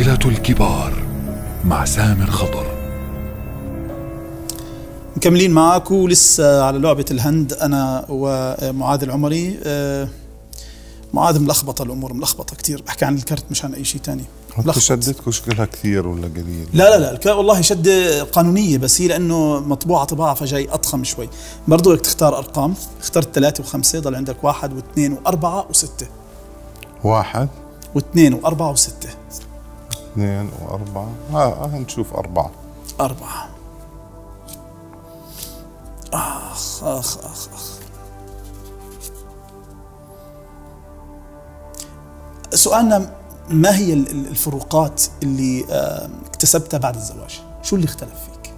طاولة الكبار مع سامر خضر. مكملين معاك ولسه على لعبة الهند أنا ومعاذ العمري. معاذ ملخبطة، الأمور ملخبطة كتير، بحكي عن الكرت مش عن أي شيء تاني. شدتكم شكلها كثير ولا قليل؟ لا والله شدة قانونية، بس هي لأنه مطبوعة طباعة فجاي أضخم شوي. برضو بدك تختار أرقام، اخترت 3 و5، ضل عندك 1 و2 و4 و6. 1 و2 و4 و6. 2 و4. نشوف 4. 4. آخ. سؤالنا: ما هي الفروقات اللي اكتسبتها بعد الزواج؟ شو اللي اختلف فيك؟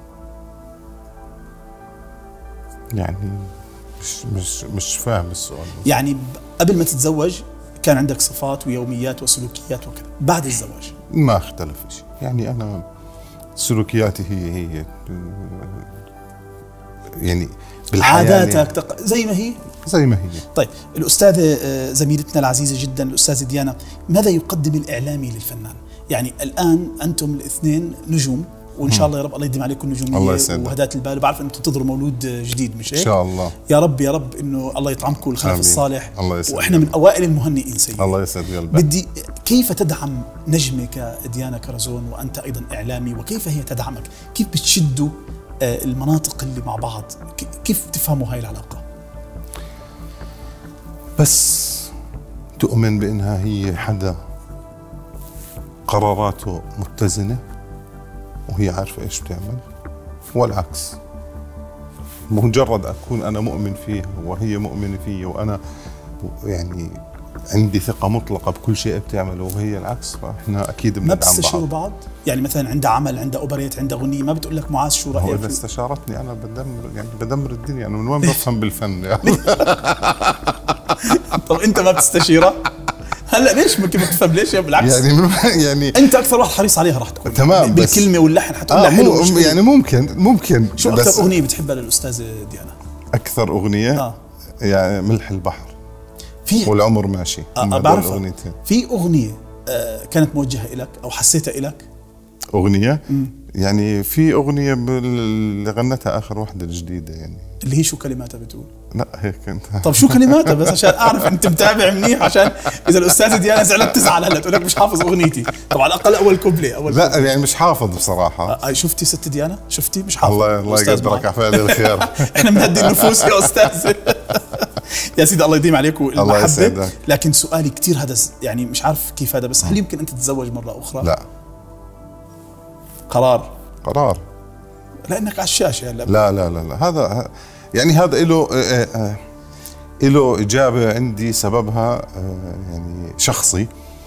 يعني مش فاهم السؤال. يعني قبل ما تتزوج كان عندك صفات ويوميات وسلوكيات وكذا، بعد الزواج ما اختلف شيء. يعني أنا سلوكياتي هي يعني عاداتك زي ما هي. طيب الأستاذة زميلتنا العزيزة جدا الأستاذة ديانا، ماذا يقدم الإعلامي للفنان؟ يعني الآن أنتم الاثنين نجوم، وإن شاء الله يا رب الله يديم عليكم نجومية وهداة البال، وبعرف أنتم تنتظروا مولود جديد، مش هيك؟ إن شاء الله. يا رب إنه الله يطعمكم الخلف الصالح. الله يسعدك. وإحنا من أوائل المهنئين سيدي. الله يسعد قلبك. بدي كيف تدعم نجمك ديانا كرزون وأنت أيضا إعلامي، وكيف هي تدعمك؟ كيف بتشدوا المناطق اللي مع بعض؟ كيف تفهموا هاي العلاقة؟ بس تؤمن بأنها هي حدا قراراته متزنة وهي عارفة إيش بتعمل، والعكس. مجرد أكون أنا مؤمن فيها وهي مؤمنة فيه وأنا يعني عندي ثقة مطلقة بكل شيء بتعمله وهي العكس، فإحنا أكيد بندعم بعض. ما بتستشيروا بعض؟ يعني مثلا عندها عمل، عندها أوبريت، عندها أغنية، ما بتقول لك معاذ شو رأيك؟ هو إذا استشارتني أنا بدمر الدنيا. أنا من وين بفهم بالفن يعني؟ طب أنت ما بتستشيرها؟ هلا ليش ما بتفهم؟ ليش؟ بالعكس يعني انت اكثر واحد حريص عليها راح تكون. تمام، بالكلمه واللحن حتقول لها حلو. يعني ممكن. شو اكثر اغنيه بتحبها للاستاذه ديانا؟ اكثر اغنيه يعني ملح البحر والعمر ماشي. بعرفها. في اغنيه كانت موجهه لك او حسيتها لك؟ اغنيه يعني في اغنيه اللي غنتها اخر وحده الجديده، يعني اللي هي شو كلماتها بتقول؟ لا هيك انت. طب شو كلماتها بس عشان اعرف انت متابع منيح، عشان اذا الاستاذه ديانا زعلت تزعل هلا تقول لك مش حافظ اغنيتي. طب على الاقل اول كوبلي لا يعني مش حافظ بصراحه. شفتي ست ديانا؟ شفتي مش حافظ. الله يقدرك على فعل الخير. احنا بنهدي النفوس يا استاذ. يا سيدي الله يديم عليكم المحبه. لكن سؤالي كثير هذا يعني مش عارف كيف هذا، بس هل يمكن انت تتزوج مره اخرى؟ لا. قرار لانك على الشاشه هلا. لا هذا يعني هذا له اجابه عندي، سببها يعني شخصي،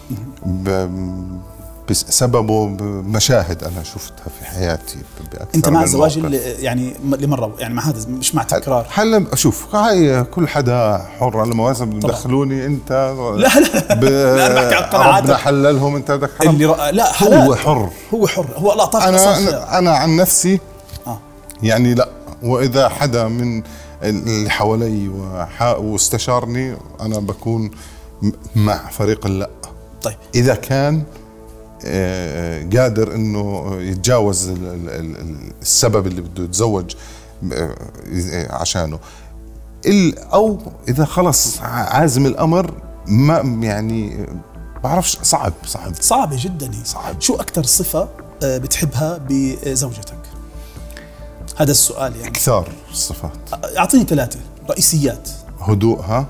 بسببه مشاهد انا شفتها في حياتي. انت مع الزواج يعني لمره، يعني مع هذا مش مع تكرار؟ هلا شوف، هاي كل حدا حر. لما مثلا بدخلوني انت لا انا بحكي عن قناعاتك. ربنا حللهم، انت بدك حرام. لا حلال. هو حر هو لقطات. انا عن نفسي يعني لا، واذا حدا من اللي حوالي واستشارني انا بكون مع فريق اللا. طيب اذا كان قادر انه يتجاوز السبب اللي بده يتزوج عشانه، او اذا خلص عازم الامر، ما يعني بعرفش. صعبة جدا. شو اكثر صفة بتحبها بزوجتك؟ هذا السؤال يعني. كثار الصفات. اعطيني 3 رئيسيات. هدوءها،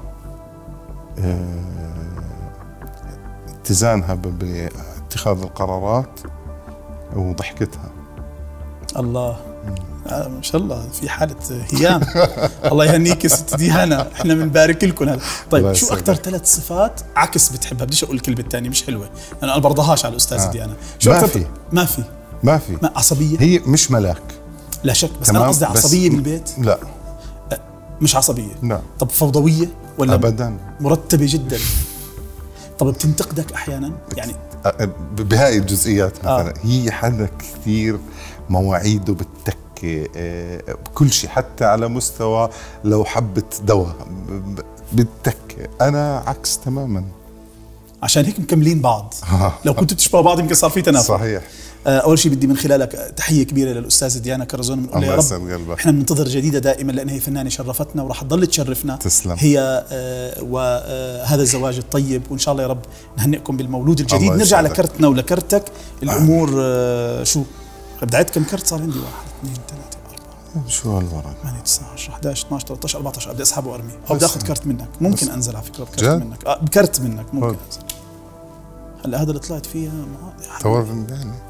اتزانها باتخاذ القرارات، وضحكتها. الله ما شاء الله، في حالة هيام. الله يهنيك يا ست ديانا، احنا بنبارك لكم هذا. طيب شو اكثر 3 صفات عكس بتحبها؟ بديش اقول الكلمة الثانية مش حلوة، انا برضاهاش على الاستاذة ديانا. شو ما في عصبية؟ هي مش ملاك لا شك، بس انا قصدي عصبية بالبيت. لا مش عصبية. لا. طب فوضوية ولا ابدا؟ مرتبة جدا. طب بتنتقدك احيانا يعني بهاي الجزئيات مثلا؟ هي حدا كثير مواعيده بالتكة بكل شيء، حتى على مستوى لو حبة دواء بالتكة. انا عكس تماما. عشان هيك مكملين بعض. لو كنتوا تشبهوا بعض يمكن صار في تنافس. صحيح. اول شيء بدي من خلالك تحيه كبيره للاستاذه ديانا كرزون، بنقول لها يا رب احنا بننتظر جديده دائما، لان هي فنانه شرفتنا وراح تضل تشرفنا. تسلم. هي وهذا الزواج الطيب، وان شاء الله يا رب نهنئكم بالمولود الجديد. نرجع لكرتنا ولكرتك الامور. شو بدي اعد كم كرت صار عندي؟ 1 2 3 4 شو هالورق؟ 8 9 10 11 12 13 14. بدي اسحبه وارميه، او بدي اخذ كرت منك. ممكن انزل على فكره بكرت منك. بكرت منك ممكن انزل. هلا هذا اللي طلعت فيها تورن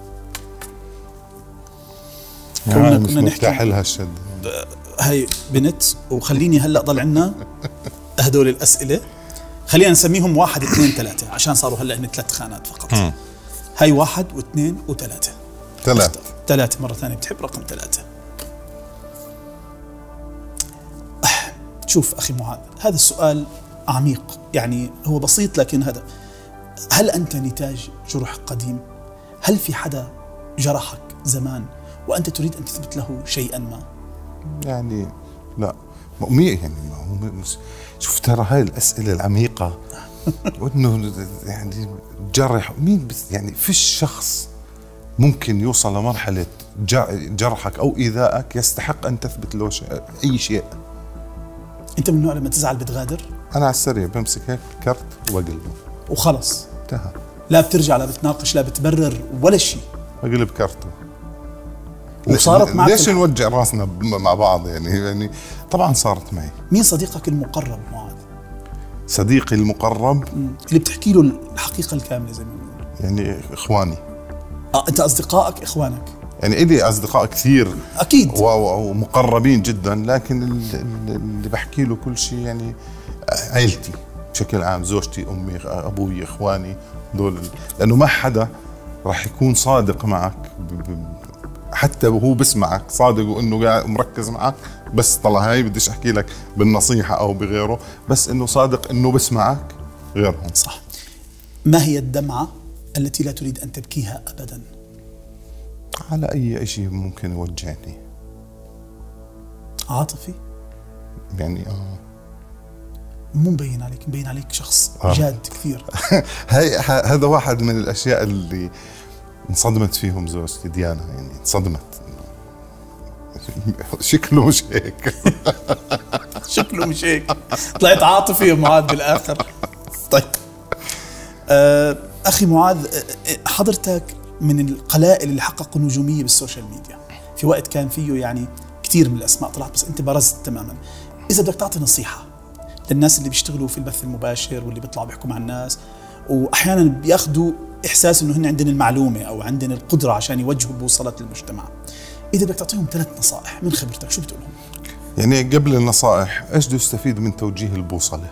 يعني مش مرتاح لها الشد. هاي بنت. وخليني هلا ضل عنا هدول الاسئله، خلينا نسميهم 1 2 3 عشان صاروا هلا هن 3 خانات فقط. هاي 1 و2 و3. 3 مره ثانيه بتحب رقم 3. شوف اخي معاذ، هذا السؤال عميق، يعني هو بسيط لكن هذا. هل انت نتاج جرح قديم؟ هل في حدا جرحك زمان وأنت تريد أن تثبت له شيئا ما؟ يعني لا يعني ما هو شوف ترى هاي الأسئلة العميقة وإنه يعني جرح مين بس، يعني فيش شخص ممكن يوصل لمرحلة جرحك أو إيذائك يستحق أن تثبت له أي شيء. أنت من النوع لما تزعل بتغادر؟ أنا على السريع بمسك هيك كرت وأقلبه وخلص انتهى. لا بترجع، لا بتناقش، لا بتبرر ولا شيء. أقلب كرته. وصارت معك ليش نوجع راسنا مع بعض يعني طبعا صارت معي. مين صديقك المقرب معاذ؟ صديقي المقرب اللي بتحكي له الحقيقة الكاملة زي ما بنقول. يعني إخواني. أنت أصدقائك إخوانك؟ يعني إلي أصدقاء كثير أكيد ومقربين جدا، لكن اللي بحكي له كل شيء يعني عائلتي بشكل عام، زوجتي، أمي، أبوي، إخواني دول، لأنه ما حدا راح يكون صادق معك حتى وهو بسمعك صادق وإنه قاعد مركز معك، بس طلع هاي بديش أحكي لك بالنصيحة أو بغيره، بس إنه صادق إنه بسمعك غيرهم. صح. ما هي الدمعة التي لا تريد أن تبكيها أبدا؟ على أي شيء ممكن يوجعني. عاطفي؟ يعني مو مبين عليك، مبين عليك شخص جاد كثير. هذا واحد من الأشياء اللي انصدمت فيهم زوجتي ديانا، يعني انصدمت شكله مش هيك. شكله مش هيك، طلعت عاطفي يا معاذ بالآخر. طيب أخي معاذ، حضرتك من القلائل اللي حققوا نجومية بالسوشيال ميديا في وقت كان فيه يعني كثير من الأسماء طلعت، بس أنت برزت تماما. إذا بدك تعطي نصيحة للناس اللي بيشتغلوا في البث المباشر واللي بيطلعوا بيحكوا مع الناس وأحيانا بياخذوا إحساس إنه هن عندنا المعلومة أو عندنا القدرة عشان يوجهوا بوصلة للمجتمع، إذا بدك تعطيهم 3 نصائح من خبرتك شو بتقولهم؟ يعني قبل النصائح، إيش بده يستفيد من توجيه البوصلة؟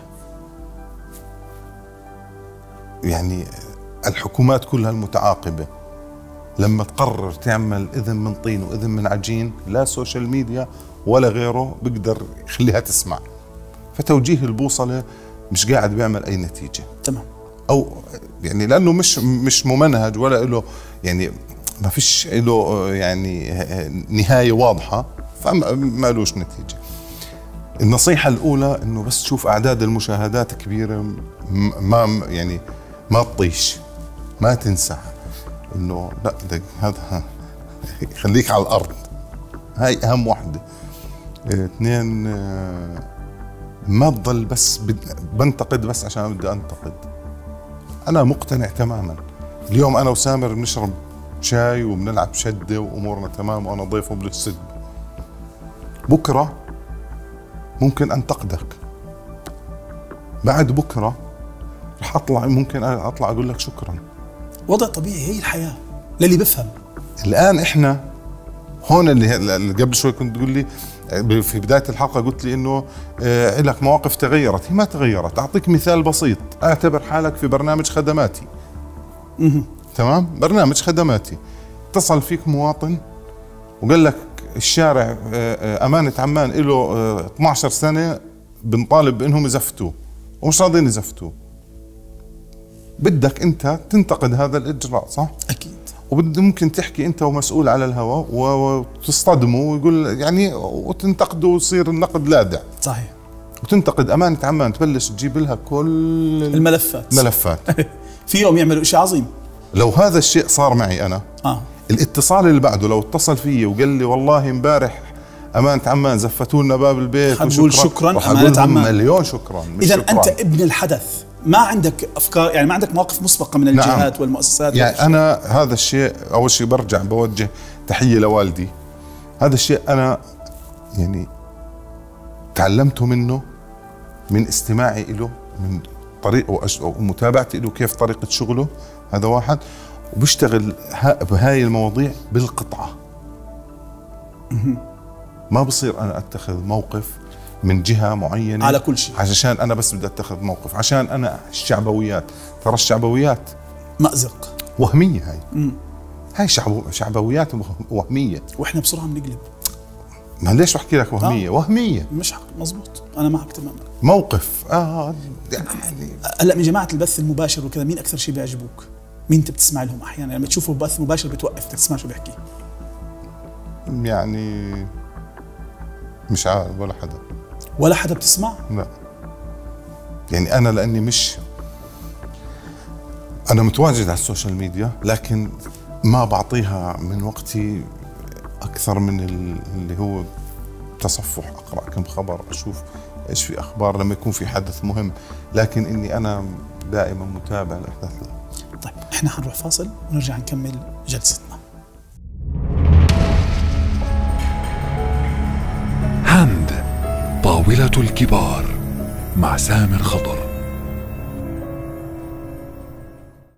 يعني الحكومات كلها المتعاقبة لما تقرر تعمل إذن من طين وإذن من عجين، لا سوشيال ميديا ولا غيره بيقدر يخليها تسمع. فتوجيه البوصلة مش قاعد بيعمل أي نتيجة. تمام. أو يعني لأنه مش ممنهج ولا له، يعني ما فيش له يعني نهاية واضحة، فما لوش نتيجة. النصيحة الأولى إنه بس تشوف أعداد المشاهدات كبيرة ما يعني ما تطيش، ما تنسى إنه لا هذا خليك على الأرض، هاي أهم واحدة. 2 ما تضل بس بنتقد بس عشان بدي أنتقد. أنا مقتنع تماما، اليوم أنا وسامر بنشرب شاي وبنلعب شدة وأمورنا تمام وأنا ضيفه بالاستديو، بكرة ممكن أنتقدك، بعد بكرة رح أطلع ممكن أطلع أقول لك شكرا. وضع طبيعي، هي الحياة للي بفهم. الآن إحنا هون اللي قبل شوي كنت تقول لي في بداية الحلقة، قلت لي إنه لك مواقف تغيرت. هي ما تغيرت. أعطيك مثال بسيط، أعتبر حالك في برنامج خدماتي. تمام، برنامج خدماتي، اتصل فيك مواطن وقال لك الشارع أمانة عمان له 12 سنة بنطالب بأنهم يزفتوه ومش راضين يزفتوه. بدك أنت تنتقد هذا الإجراء، صح؟ أكيد. وممكن تحكي أنت ومسؤول على الهواء وتصطدموا ويقول يعني وتنتقدوا ويصير النقد لاذع. صحيح. وتنتقد أمانة عمان، تبلش تجيب لها كل الملفات. فيهم يعملوا شيء عظيم. لو هذا الشيء صار معي أنا، الاتصال اللي بعده لو اتصل فيي وقال لي والله امبارح أمانة عمان زفتوا لنا باب البيت حقول شكرا أمانة عمان، مليون شكرا. إذا أنت ابن الحدث، ما عندك أفكار، يعني ما عندك مواقف مسبقة من الجهات نعم. والمؤسسات. يعني أنا هذا الشيء أول شيء برجع بوجه تحية لوالدي. هذا الشيء أنا يعني تعلمته منه، من استماعي له، من طريقه ومتابعتي له كيف طريقة شغله. هذا واحد. وبيشتغل بهاي المواضيع بالقطعة. ما بصير أنا أتخذ موقف من جهة معينة على كل شيء عشان أنا بس بدي أتخذ موقف عشان أنا الشعبويات. ترى الشعبويات مأزق وهمية. هاي شعبويات وهمية، وإحنا بسرعة بنقلب. ما ليش بحكي لك وهمية؟ وهمية مش مزبوط. أنا معك تماما. موقف يعني هلا من جماعة البث المباشر وكذا، مين أكثر شيء بيعجبوك؟ مين أنت بتسمع لهم أحيانا لما تشوفه بث مباشر بتوقف تسمع شو بيحكي؟ يعني مش عارف ولا حدا بتسمع؟ لا. يعني أنا لأني مش أنا متواجد على السوشيال ميديا، لكن ما بعطيها من وقتي أكثر من اللي هو تصفح، أقرأ كم خبر، أشوف إيش في أخبار لما يكون في حدث مهم، لكن إني أنا دائما متابع للأحداث. طيب إحنا حنروح فاصل ونرجع نكمل جلستنا. هند، طاولة الكبار مع سامر خضر.